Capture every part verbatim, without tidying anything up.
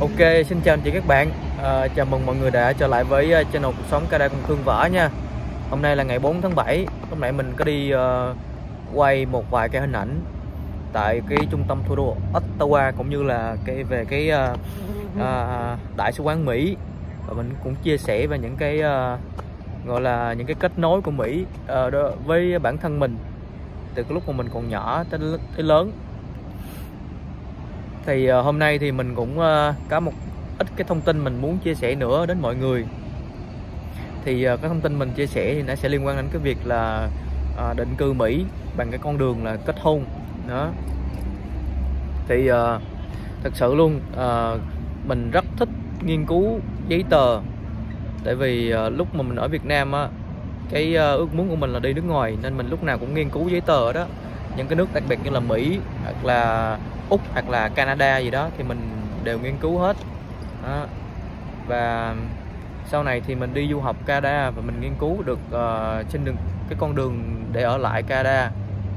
Ok, xin chào anh chị các bạn. À, chào mừng mọi người đã trở lại với uh, channel Cuộc Sống Canada Cùng Thương Võ nha. Hôm nay là ngày bốn tháng bảy. Lúc nãy mình có đi uh, quay một vài cái hình ảnh tại cái trung tâm thủ đô Ottawa, cũng như là cái về cái uh, uh, đại sứ quán Mỹ, và mình cũng chia sẻ về những cái uh, gọi là những cái kết nối của Mỹ uh, đó, với bản thân mình từ cái lúc mà mình còn nhỏ tới, tới lớn. Thì uh, hôm nay thì mình cũng uh, có một ít cái thông tin mình muốn chia sẻ nữa đến mọi người. Thì uh, cái thông tin mình chia sẻ thì nó sẽ liên quan đến cái việc là uh, định cư Mỹ bằng cái con đường là kết hôn đó. Thì uh, thật sự luôn, uh, mình rất thích nghiên cứu giấy tờ. Tại vì uh, lúc mà mình ở Việt Nam á, cái uh, ước muốn của mình là đi nước ngoài, nên mình lúc nào cũng nghiên cứu giấy tờ đó. Những cái nước đặc biệt như là Mỹ hoặc là Úc hoặc là Canada gì đó thì mình đều nghiên cứu hết đó. Và sau này thì mình đi du học Canada và mình nghiên cứu được uh, trên đường cái con đường để ở lại Canada.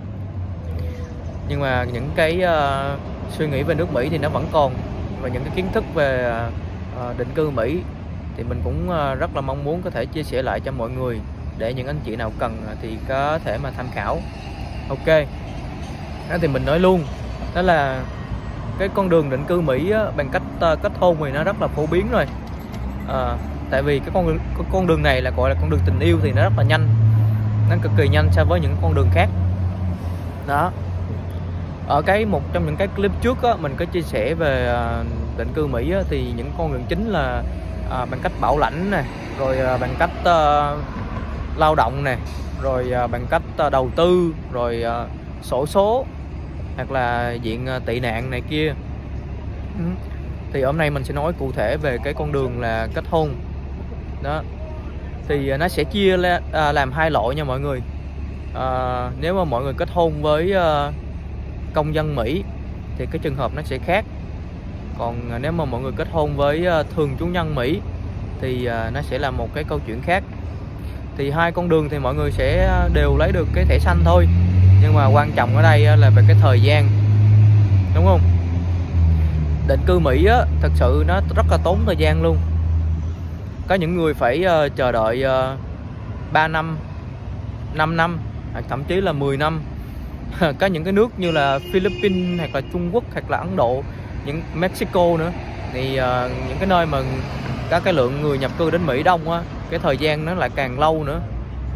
Nhưng mà những cái uh, suy nghĩ về nước Mỹ thì nó vẫn còn, và những cái kiến thức về uh, định cư Mỹ thì mình cũng uh, rất là mong muốn có thể chia sẻ lại cho mọi người, để những anh chị nào cần thì có thể mà tham khảo. Ok, đó thì mình nói luôn, đó là cái con đường định cư Mỹ á, bằng cách uh, kết hôn thì nó rất là phổ biến rồi. À, tại vì cái con cái con đường này là gọi là con đường tình yêu thì nó rất là nhanh, nó cực kỳ nhanh so với những con đường khác. Đó. Ở cái một trong những cái clip trước á, mình có chia sẻ về uh, định cư Mỹ á, thì những con đường chính là uh, bằng cách bảo lãnh này, rồi uh, bằng cách uh, lao động này, rồi uh, bằng cách uh, đầu tư, rồi uh, xổ số, hoặc là diện uh, tị nạn này kia. Ừ. Thì hôm nay mình sẽ nói cụ thể về cái con đường là kết hôn đó. Thì uh, nó sẽ chia ra, uh, làm hai loại nha mọi người. Uh, nếu mà mọi người kết hôn với uh, công dân Mỹ thì cái trường hợp nó sẽ khác. Còn uh, nếu mà mọi người kết hôn với uh, thường trú nhân Mỹ thì uh, nó sẽ là một cái câu chuyện khác. Thì hai con đường thì mọi người sẽ đều lấy được cái thẻ xanh thôi, nhưng mà quan trọng ở đây là về cái thời gian, đúng không? Định cư Mỹ á, thật sự nó rất là tốn thời gian luôn. Có những người phải uh, chờ đợi uh, ba năm, năm năm, hoặc thậm chí là mười năm. Có những cái nước như là Philippines hoặc là Trung Quốc hoặc là Ấn Độ, những Mexico nữa, thì uh, những cái nơi mà có cái lượng người nhập cư đến Mỹ đông á, cái thời gian nó lại càng lâu nữa.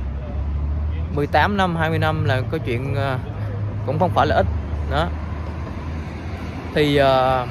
Mười tám năm, hai mươi năm là có chuyện uh, cũng không phải là ít đó. Thì uh,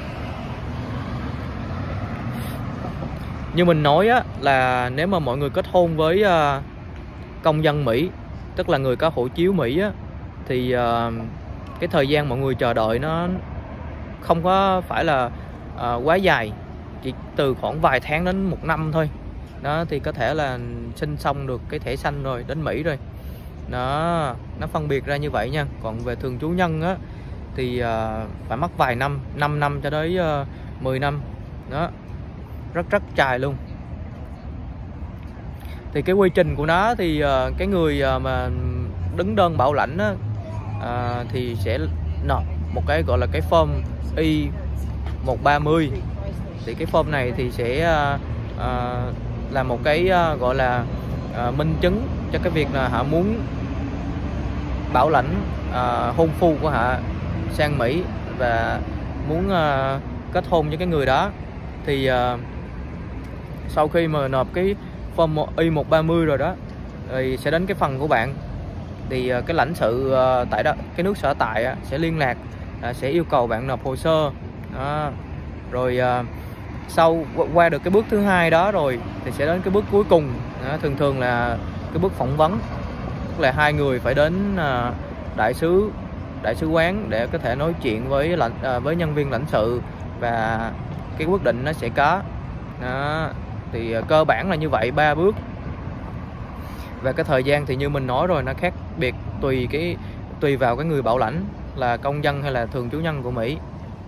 như mình nói á, là nếu mà mọi người kết hôn với uh, công dân Mỹ, tức là người có hộ chiếu Mỹ á, thì uh, cái thời gian mọi người chờ đợi nó không có phải là uh, quá dài, chỉ từ khoảng vài tháng đến một năm thôi đó, thì có thể là xin xong được cái thẻ xanh rồi, đến Mỹ rồi đó. Nó phân biệt ra như vậy nha. Còn về thường trú nhân á thì uh, phải mất vài năm, năm năm cho tới uh, mười năm đó, rất rất dài luôn. Thì cái quy trình của nó thì uh, cái người uh, mà đứng đơn bảo lãnh á, uh, thì sẽ nộp một cái gọi là cái form I một ba mươi. Thì cái form này thì sẽ uh, uh, là một cái uh, gọi là uh, minh chứng cho cái việc là họ muốn bảo lãnh uh, hôn phu của họ sang Mỹ và muốn uh, kết hôn với cái người đó. Thì uh, sau khi mà nộp cái form I một ba mươi rồi đó, thì sẽ đến cái phần của bạn. Thì uh, cái lãnh sự uh, tại đó, cái nước sở tại uh, sẽ liên lạc, uh, sẽ yêu cầu bạn nộp hồ sơ đó. Rồi uh, sau qua được cái bước thứ hai đó rồi thì sẽ đến cái bước cuối cùng đó, thường thường là cái bước phỏng vấn. Tức là hai người phải đến uh, đại sứ đại sứ quán để có thể nói chuyện với lãnh uh, với nhân viên lãnh sự, và cái quyết định nó sẽ có đó. Thì uh, cơ bản là như vậy, ba bước. Và cái thời gian thì như mình nói rồi, nó khác biệt tùy cái tùy vào cái người bảo lãnh là công dân hay là thường trú nhân của Mỹ.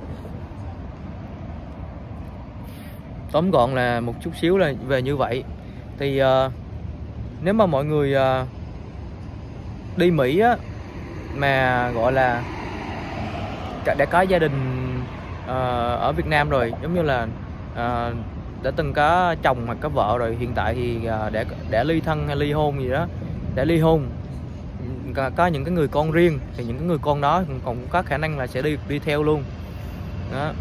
Tóm gọn là một chút xíu là về như vậy. Thì uh, nếu mà mọi người uh, đi Mỹ á, mà gọi là đã có gia đình uh, ở Việt Nam rồi, giống như là à, đã từng có chồng hoặc có vợ rồi, hiện tại thì à, để để ly thân hay ly hôn gì đó, để ly hôn, có, có những cái người con riêng thì những cái người con đó cũng có khả năng là sẽ đi đi theo luôn đó.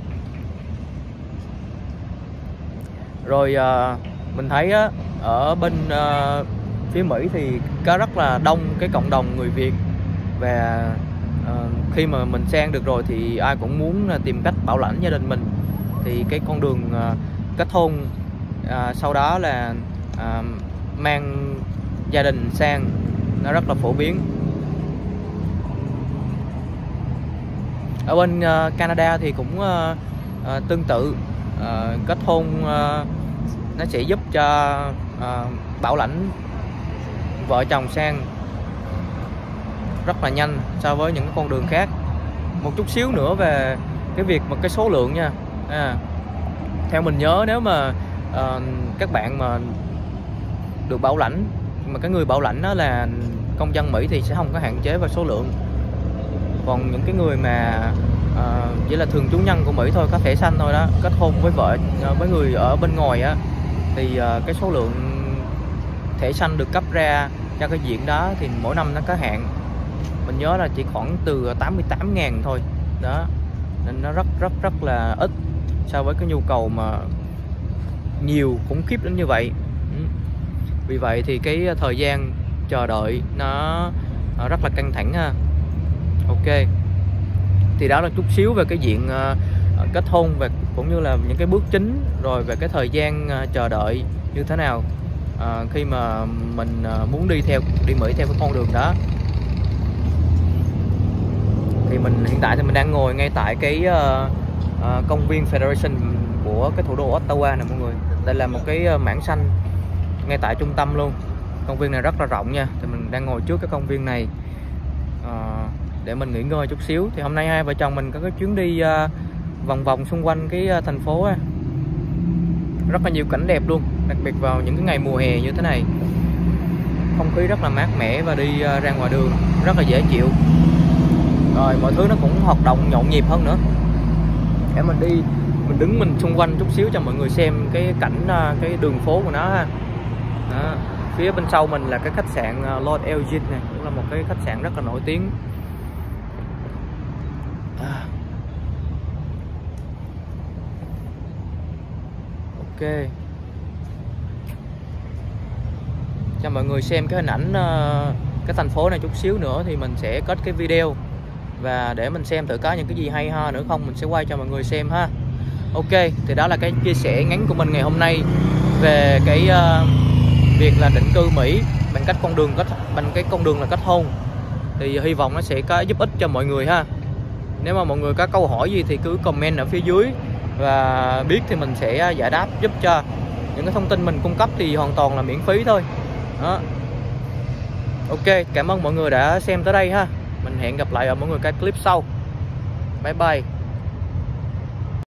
Rồi à, mình thấy á, ở bên à, phía Mỹ thì có rất là đông cái cộng đồng người Việt, và à, khi mà mình sang được rồi thì ai cũng muốn tìm cách bảo lãnh gia đình mình. Thì cái con đường à, kết hôn à, sau đó là à, mang gia đình sang nó rất là phổ biến. Ở bên uh, Canada thì cũng uh, uh, tương tự, uh, kết hôn uh, nó sẽ giúp cho uh, bảo lãnh vợ chồng sang rất là nhanh so với những cái con đường khác. Một chút xíu nữa về cái việc mà cái số lượng nha, à, theo mình nhớ nếu mà uh, các bạn mà được bảo lãnh, mà cái người bảo lãnh đó là công dân Mỹ thì sẽ không có hạn chế về số lượng. Còn những cái người mà uh, chỉ là thường trú nhân của Mỹ thôi, có thẻ xanh thôi đó, kết hôn với vợ uh, với người ở bên ngoài á, thì uh, cái số lượng thẻ xanh được cấp ra cho cái diện đó thì mỗi năm nó có hạn. Mình nhớ là chỉ khoảng từ tám mươi tám ngàn thôi đó, nên nó rất rất rất là ít so với cái nhu cầu mà nhiều khủng khiếp đến như vậy. Vì vậy thì cái thời gian chờ đợi nó rất là căng thẳng ha. Ok, thì đó là chút xíu về cái diện uh, kết hôn, và cũng như là những cái bước chính, rồi về cái thời gian uh, chờ đợi như thế nào uh, khi mà mình uh, muốn đi theo đi Mỹ theo cái con đường đó. Thì mình hiện tại thì mình đang ngồi ngay tại cái uh, uh, công viên Federation của cái thủ đô Ottawa nè mọi người. Đây là một cái uh, mảng xanh ngay tại trung tâm luôn. Công viên này rất là rộng nha. Thì mình đang ngồi trước cái công viên này uh, để mình nghỉ ngơi chút xíu. Thì hôm nay hai vợ chồng mình có cái chuyến đi uh, vòng vòng xung quanh cái uh, thành phố á. Rất là nhiều cảnh đẹp luôn, đặc biệt vào những cái ngày mùa hè như thế này. Không khí rất là mát mẻ và đi uh, ra ngoài đường rất là dễ chịu. Rồi mọi thứ nó cũng hoạt động nhộn nhịp hơn nữa. Để mình đi, mình đứng mình xung quanh chút xíu cho mọi người xem cái cảnh uh, cái đường phố của nó ha. Đó. Phía bên sau mình là cái khách sạn uh, Lord Elgin này, cũng là một cái khách sạn rất là nổi tiếng. À. Ok, cho mọi người xem cái hình ảnh uh, cái thành phố này chút xíu nữa thì mình sẽ kết cái video, và để mình xem thử có những cái gì hay ho nữa không mình sẽ quay cho mọi người xem ha. Ok, thì đó là cái chia sẻ ngắn của mình ngày hôm nay về cái uh, việc là định cư Mỹ bằng cách con đường kết bằng cái con đường là kết hôn. Thì hy vọng nó sẽ có giúp ích cho mọi người ha. Nếu mà mọi người có câu hỏi gì thì cứ comment ở phía dưới, và biết thì mình sẽ giải đáp giúp cho. Những cái thông tin mình cung cấp thì hoàn toàn là miễn phí thôi đó. Ok, cảm ơn mọi người đã xem tới đây ha. Mình hẹn gặp lại ở mọi người cái clip sau. Bye bye.